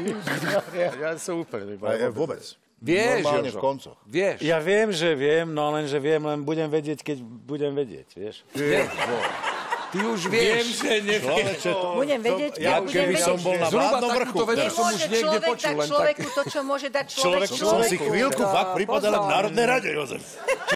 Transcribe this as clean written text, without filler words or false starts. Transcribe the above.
Ja som úplne. Vôbec. Vieš, normálne v Jožo. koncoch. Vieš. Ja viem, že viem, no lenže viem, len budem vedieť, keď budem vedieť, vieš. Ty už vieš. Budem vedieť, keď budem Keby som vedieť. bol na Zhruba vládnom vrchu. takúto vedu som už Nemôže niekde človek počul. dať Len tak. človeku to, čo môže dať človek Som si človeku. chvíľku fakt pripadal v Národnej rade, Jozef.